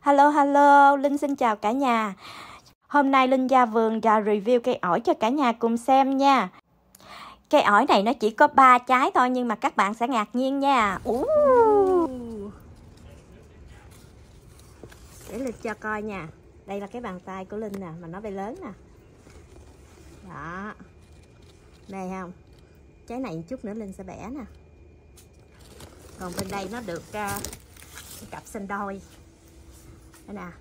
Hello hello, Linh xin chào cả nhà. Hôm nay Linh ra vườn và review cây ổi cho cả nhà cùng xem nha. Cây ổi này nó chỉ có 3 trái thôi nhưng mà các bạn sẽ ngạc nhiên nha. Để Linh cho coi nha. Đây là cái bàn tay của Linh nè, mà nó bay lớn nè. Đó. Đây không? Trái này một chút nữa Linh sẽ bẻ nè. Còn bên đây nó được cặp sinh đôi. Đây nè.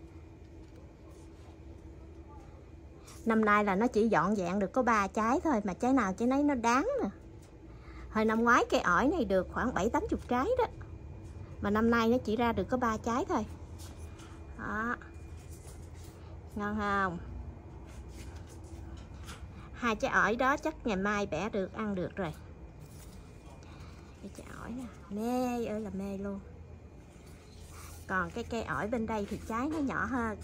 Năm nay là nó chỉ dọn dẹn được có 3 trái thôi, mà trái nào trái nấy nó đáng nè. Hồi năm ngoái cây ổi này được khoảng 7-80 trái đó, mà năm nay nó chỉ ra được có 3 trái thôi. Đó. Ngon không? 2 trái ổi đó chắc ngày mai bẻ được, ăn được rồi. Cái trái ổi nè, mê ơi là mê luôn. Còn cái cây ổi bên đây thì trái nó nhỏ hơn.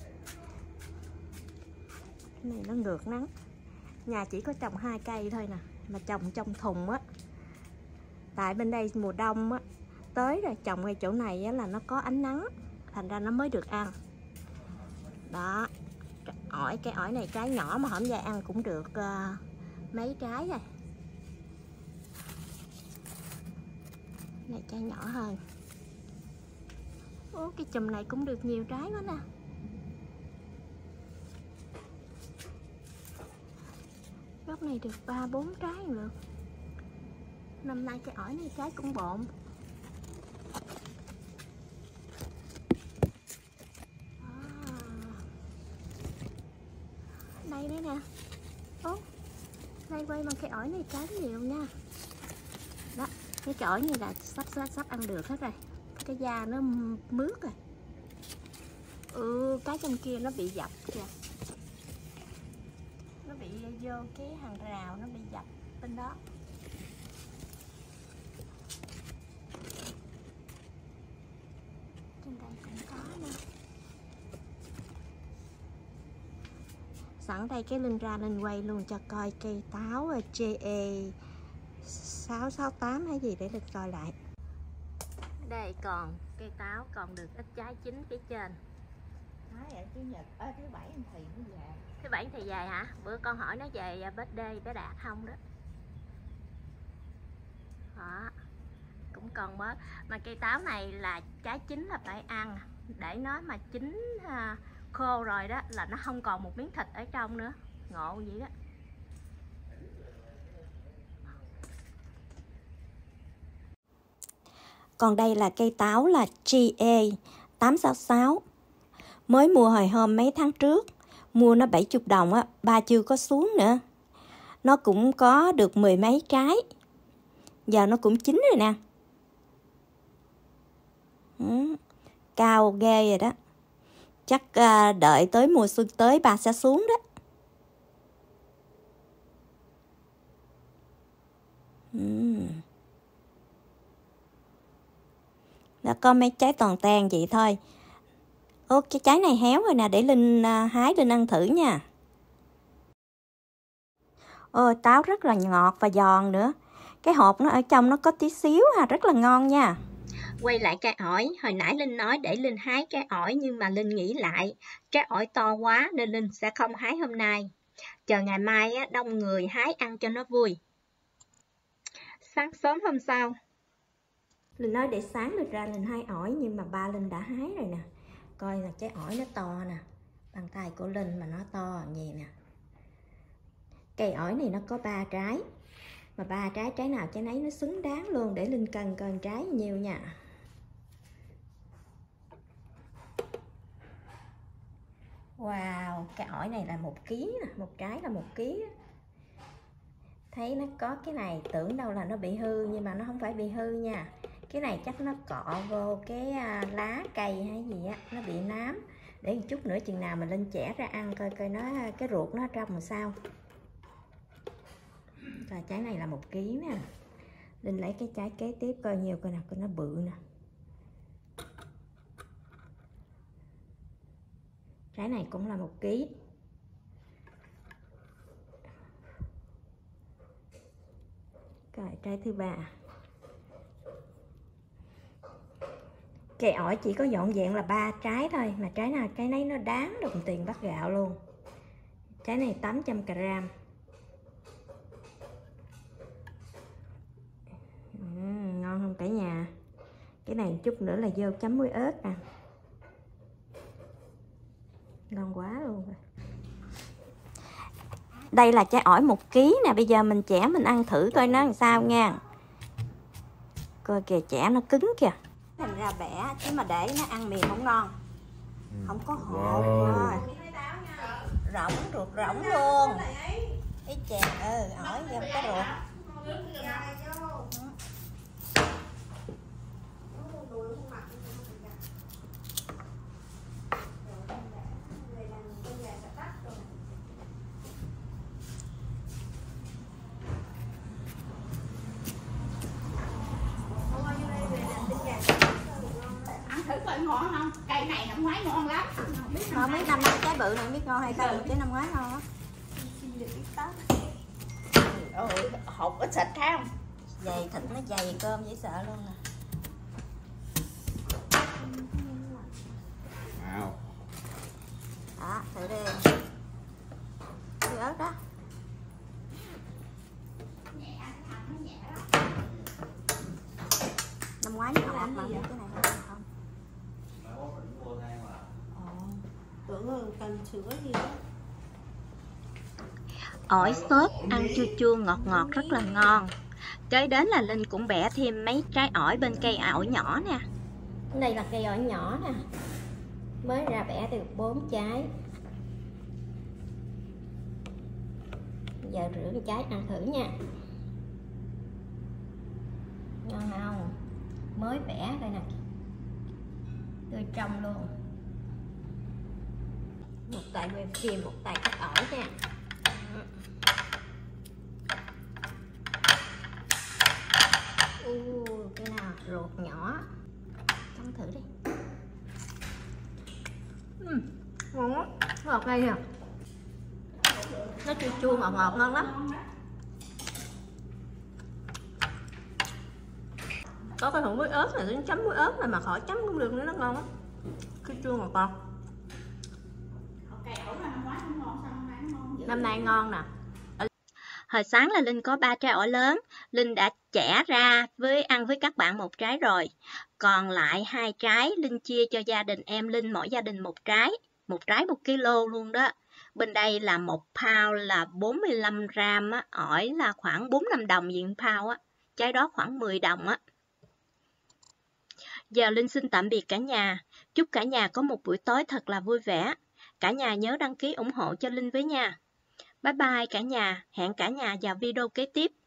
Cái này nó ngược nắng. Nhà chỉ có trồng 2 cây thôi nè, mà trồng trong thùng á. Tại bên đây mùa đông á, tới rồi trồng ngay chỗ này á, là nó có ánh nắng, thành ra nó mới được ăn. Đó. Cái ổi này trái nhỏ mà hổm giờ ăn cũng được mấy trái rồi. Này trái nhỏ hơn. Ô, cái chùm này cũng được nhiều trái quá nè. Gốc này được 3-4 trái được. Năm nay cái ổi này trái cũng bộn. Đây đấy nè. Ô, đây quay bằng cái ổi này trái nhiều nha. Đó, cái ổi này là sắp ăn được hết rồi. Cái da nó mướt rồi. Cái trong kia nó bị dập kìa. Nó bị vô cái hàng rào, nó bị dập bên đó. Trên đây cũng có nè. Sẵn đây cái Linh ra Linh quay luôn cho coi cây táo JA 668 hay gì để Linh coi lại. Đây còn cây táo còn được ít trái chín phía trên. Ở Chủ nhật, thứ bảy thì nó về. Thứ bảy thì về hả? Bữa con hỏi nó về birthday bé Đạt không đó. Đó. Cũng còn bớt. Mà cây táo này là trái chín là phải ăn. Để nó mà chín khô rồi đó là nó không còn một miếng thịt ở trong nữa. Ngộ vậy đó. Còn đây là cây táo là GA 866. Mới mua hồi hôm mấy tháng trước. Mua nó 70 đồng á, ba chưa có xuống nữa. Nó cũng có được 10 mấy trái. Giờ nó cũng chín rồi nè. Cao ghê rồi đó. Chắc đợi tới mùa xuân tới bà sẽ xuống đó. Đã có mấy trái toàn ten vậy thôi. Cái trái này héo rồi nè, để Linh hái Linh ăn thử nha. Táo rất là ngọt và giòn nữa. Cái hột nó ở trong nó có tí xíu rất là ngon nha. Quay lại cây ổi, hồi nãy Linh nói để Linh hái cây ổi nhưng mà Linh nghĩ lại, trái ổi to quá nên Linh sẽ không hái hôm nay. Chờ ngày mai đông người hái ăn cho nó vui. Sáng sớm hôm sau, Linh nói để sáng Linh ra Linh hái ổi nhưng mà ba Linh đã hái rồi nè. Coi là trái ổi nó to nè. Bàn tay của Linh mà nó to vậy nè. Cây ổi này nó có 3 trái. Mà 3 trái, trái nào trái nấy nó xứng đáng luôn. Để Linh cân coi trái nhiều nha. Wow, cái ổi này là 1 kg nè, một trái là 1 kg. Thấy nó có cái này, tưởng đâu là nó bị hư nhưng mà nó không phải bị hư nha. Cái này chắc nó cọ vô cái lá cây hay gì á, nó bị nám. Để một chút nữa chừng nào mà Linh chẻ ra ăn coi coi nó cái ruột nó trong làm sao. Rồi trái này là 1 kg nè. Linh lấy cái trái kế tiếp coi nhiều coi nào, coi nó bự nè. Trái này cũng là 1 kg. Rồi trái thứ 3. Cây ổi chỉ có dọn dẹn là 3 trái thôi, mà trái nào cái nấy nó đáng đồng tiền bát gạo luôn. Trái này 800g. Ngon không cả nhà? Cái này chút nữa là vô chấm muối ớt nè. Ngon quá luôn. Đây là trái ổi 1 kg nè, bây giờ mình chẻ mình ăn thử coi nó làm sao nha. Coi kìa, chẻ nó cứng kìa. Thành ra bẻ chứ mà để nó ăn mềm không ngon. Không có hột rồi. Rỗng, ruột rỗng luôn. Ý chè, ổi không có ruột. Ngon không? Cây này năm ngoái ngon lắm. Không biết năm nay trái bự này biết ngon hay không, chứ năm ngoái ngon lắm. Hột ít thịt thấy không? Dày thịt nó dày cơm dễ sợ luôn nè. Đó, thử đi. Cái ớt đó. Năm ngoái nó ngọt mà cái này không. Tưởng cần sữa gì đó. Ổi xốp ăn chua chua ngọt ngọt rất là ngon. Kế đến là Linh cũng bẻ thêm mấy trái ổi bên cây ổi nhỏ nè. Đây là cây ổi nhỏ nè. Mới ra bẻ được 4 trái. Giờ rửa một trái ăn thử nha. Ngon không? Mới bẻ đây nè. Tươi trong luôn. Một tay quay phim, một tay cắt ổi nha. Cái nào ruột nhỏ. Cắn thử đi. Ngon quá. Ngọt đây nè. Nó chua chua ngọt ngọt ngon lắm. Có cái hỗn muối ớt này, nó chấm muối ớt này mà khỏi chấm cũng được nữa, nó ngon lắm. Chua chua ngọt ngọt. Năm nay ngon nè. Hồi sáng là Linh có 3 trái ổi lớn, Linh đã chẻ ra ăn với các bạn 1 trái rồi. Còn lại 2 trái Linh chia cho gia đình em Linh, mỗi gia đình 1 trái. 1 trái 1 kg luôn đó. Bên đây là 1 pound là 45g á, ổi là khoảng 4-5 đồng diện pound á. Trái đó khoảng 10 đồng á. Giờ Linh xin tạm biệt cả nhà. Chúc cả nhà có một buổi tối thật là vui vẻ. Cả nhà nhớ đăng ký ủng hộ cho Linh với nha. Bye bye cả nhà, hẹn cả nhà vào video kế tiếp.